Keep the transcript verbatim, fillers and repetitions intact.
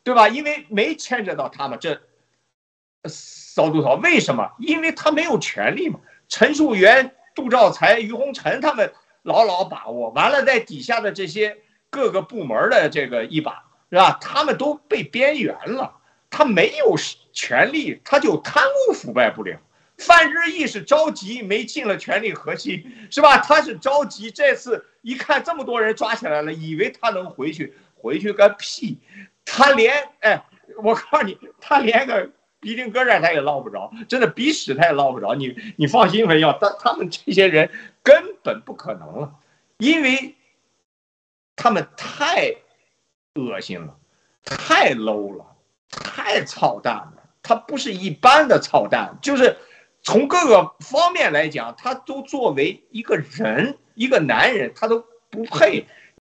对吧？因为没牵扯到他们这扫毒条，为什么？因为他没有权利嘛。陈树元、杜兆才、于洪臣他们牢牢把握，完了在底下的这些各个部门的这个一把，是吧？他们都被边缘了，他没有权利，他就贪污腐败不了。范志毅是着急没进了权力核心，是吧？他是着急，这次一看这么多人抓起来了，以为他能回去，回去个屁！他连哎，我告诉你，他连个鼻涕疙瘩他也捞不着，真的鼻屎他也捞不着。你你放心，文耀，他他们这些人根本不可能了，因为他们太恶心了，太 low 了，太操蛋了。他不是一般的操蛋，就是从各个方面来讲，他都作为一个人，一个男人，他都不配。